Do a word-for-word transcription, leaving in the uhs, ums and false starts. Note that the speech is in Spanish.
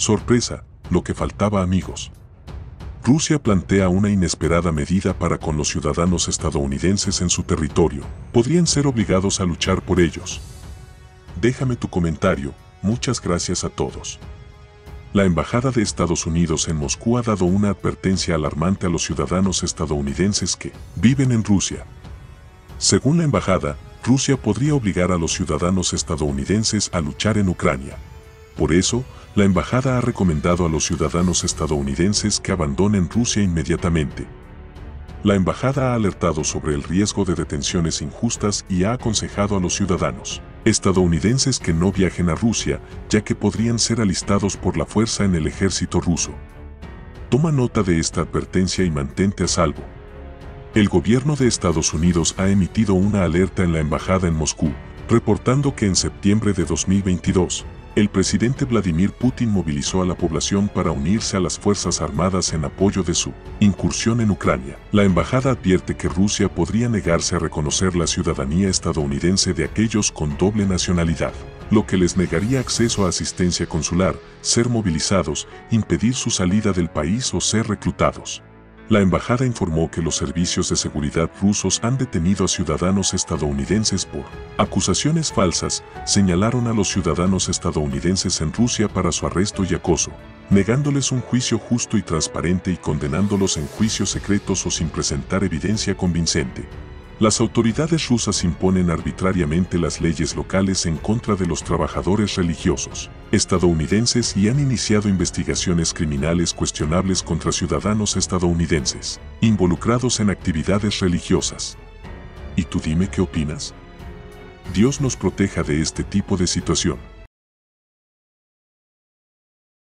Sorpresa, lo que faltaba, amigos. Rusia plantea una inesperada medida para con los ciudadanos estadounidenses en su territorio. Podrían ser obligados a luchar por ellos. Déjame tu comentario. Muchas gracias a todos. La Embajada de Estados Unidos en Moscú ha dado una advertencia alarmante a los ciudadanos estadounidenses que viven en Rusia. Según la embajada, Rusia podría obligar a los ciudadanos estadounidenses a luchar en Ucrania. Por eso, la embajada ha recomendado a los ciudadanos estadounidenses que abandonen Rusia inmediatamente. La embajada ha alertado sobre el riesgo de detenciones injustas y ha aconsejado a los ciudadanos estadounidenses que no viajen a Rusia, ya que podrían ser alistados por la fuerza en el ejército ruso. Toma nota de esta advertencia y mantente a salvo. El gobierno de Estados Unidos ha emitido una alerta en la embajada en Moscú, reportando que en septiembre de dos mil veintidós, el presidente Vladimir Putin movilizó a la población para unirse a las Fuerzas Armadas en apoyo de su incursión en Ucrania. La embajada advierte que Rusia podría negarse a reconocer la ciudadanía estadounidense de aquellos con doble nacionalidad, lo que les negaría acceso a asistencia consular, ser movilizados, impedir su salida del país o ser reclutados. La embajada informó que los servicios de seguridad rusos han detenido a ciudadanos estadounidenses por acusaciones falsas, señalaron a los ciudadanos estadounidenses en Rusia para su arresto y acoso, negándoles un juicio justo y transparente y condenándolos en juicios secretos o sin presentar evidencia convincente. Las autoridades rusas imponen arbitrariamente las leyes locales en contra de los trabajadores religiosos estadounidenses y han iniciado investigaciones criminales cuestionables contra ciudadanos estadounidenses involucrados en actividades religiosas. ¿Y tú dime qué opinas? Dios nos proteja de este tipo de situación.